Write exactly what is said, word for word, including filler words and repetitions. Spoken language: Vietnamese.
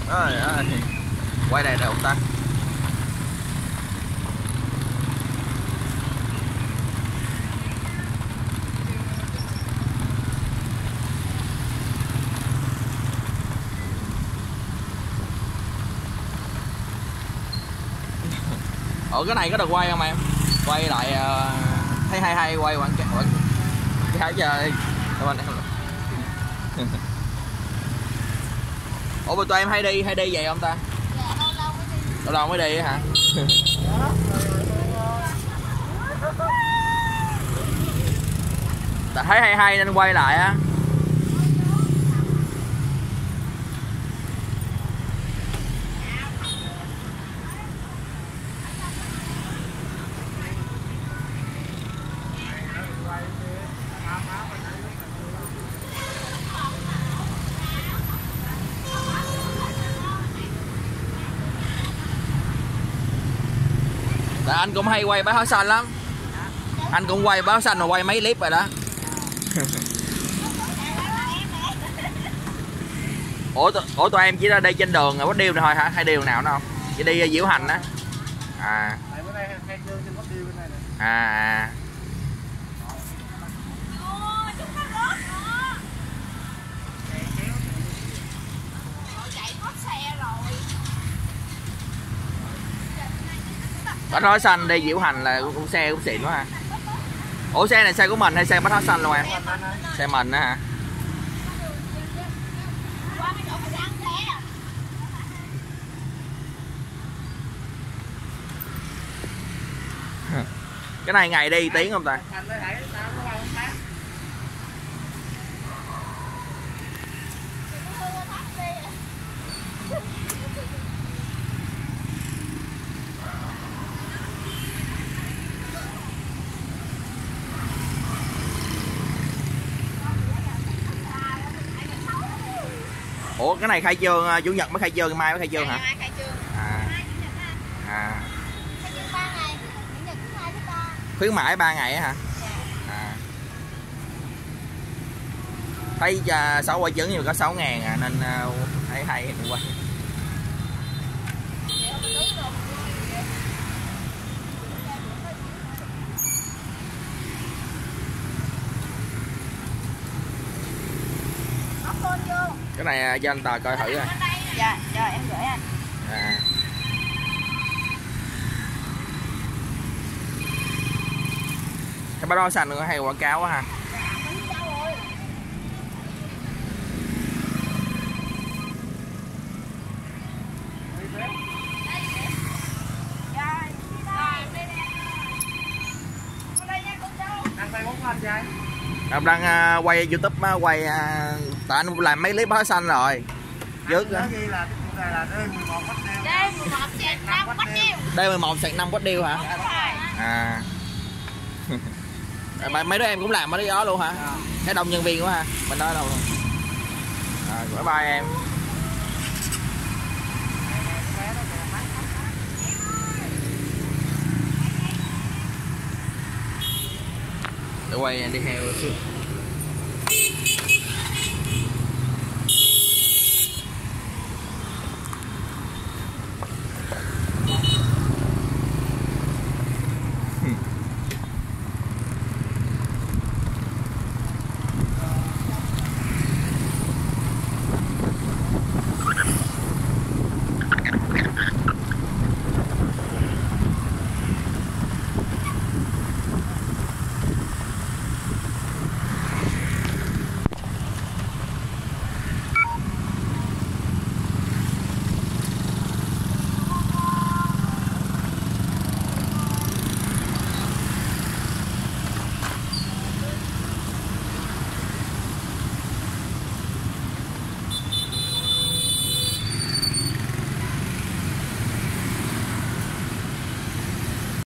Rồi, rồi. Quay đây được không ta? Ủa cái này có được quay không em? Quay lại uh, thấy hay hay quay quảng cáo cái trời. Ủa mà tụi em hay đi hay đi vậy không ta? Dạ lâu lâu mới đi. Lâu lâu mới đi hả? Tại thấy hay hay nên quay lại á. Tại anh cũng hay quay báo xanh lắm. Anh cũng quay báo xanh mà quay mấy clip rồi đó. Ủa, ủa tụi em chỉ ra đây trên đường ở Bách Điêu này thôi hả? Hay đi đường nào nữa không? Chỉ đi Diễu Hành á. À. À à. Bách Hóa Xanh đi Diễu Hành là cũng xe cũng xịn quá ha. Ủa xe này xe của mình hay xe Bách Hóa Xanh luôn em? Xe mình á hả? Cái này ngày đi tiếng không ta? Ủa cái này khai trương chủ nhật mới khai trương, mai mới khai trương hả? À. À. Khuyến mãi ba ngày á hả? À. Thấy sáu quả trứng nhưng có sáu ngàn à, nên thấy hay thì quay. Cái này cho anh Tờ coi thử rồi. Dạ, rồi em gửi anh. À. Cái bánh đó xanh có hay quảng cáo quá ha. Em đang uh, quay YouTube uh, quay uh, tại anh làm mấy clip bánh xanh rồi. Dứt á. D mười một sạc năm Quách Điêu hả? À. Mấy đứa em cũng làm ở đó luôn hả? Cái đông nhân viên quá ha. Bên đó đâu luôn. Rồi, bye bye em. Để quay đi theo